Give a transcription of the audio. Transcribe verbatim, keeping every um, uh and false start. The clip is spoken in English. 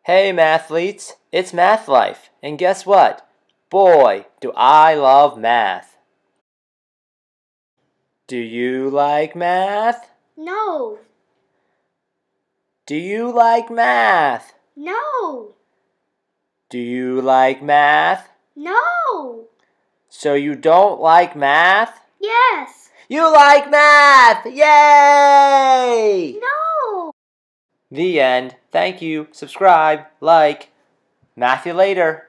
Hey mathletes, it's Math Life, and guess what? Boy, do I love math. Do you like math? No. Do you like math? No. Do you like math? No. So you don't like math? Yes. You like math! Yay! No. The end. Thank you. Subscribe. Like. Math you later.